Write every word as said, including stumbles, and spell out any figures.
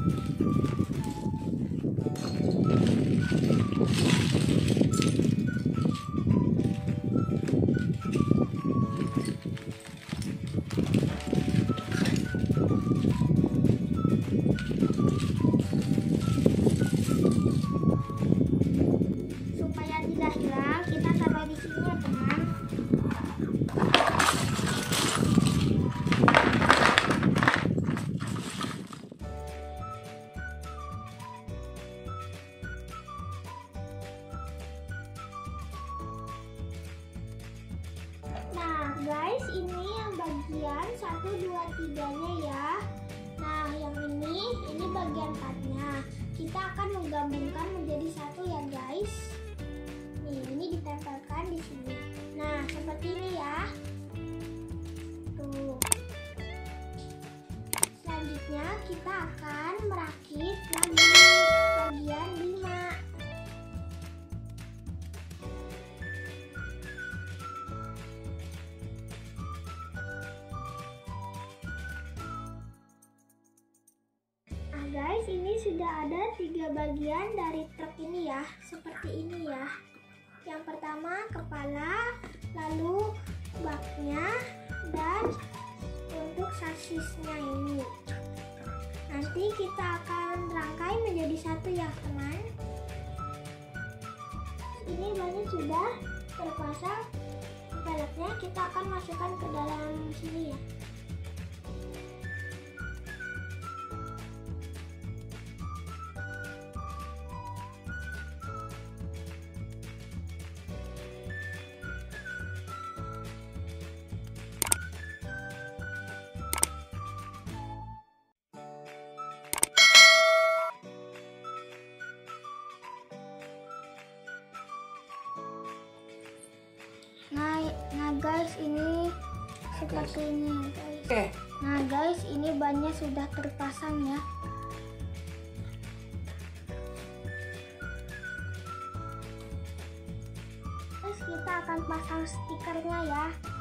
Supaya tidak hilang, kita taruh di sini ya teman. Nah guys, ini yang bagian satu, dua, tiganya ya. Nah yang ini, ini bagian empatnya. Kita akan menggabungkan menjadi satu ya guys. Nih, ini ditempelkan di sini. Nah, seperti ini ya. Tuh. Selanjutnya kita akan merakit lagi bagian lima. Nah guys, ini sudah ada tiga bagian dari truk ini ya. Seperti ini ya. Yang pertama kepala, lalu baknya, dan untuk sasisnya ini. Nanti kita akan rangkai menjadi satu ya teman. Ini banyak sudah terpasang. Peleknya kita akan masukkan ke dalam sini ya. Nah, nah guys, ini seperti ini ya guys. Oke. Nah guys, ini bannya sudah terpasang ya. Terus kita akan pasang stikernya ya.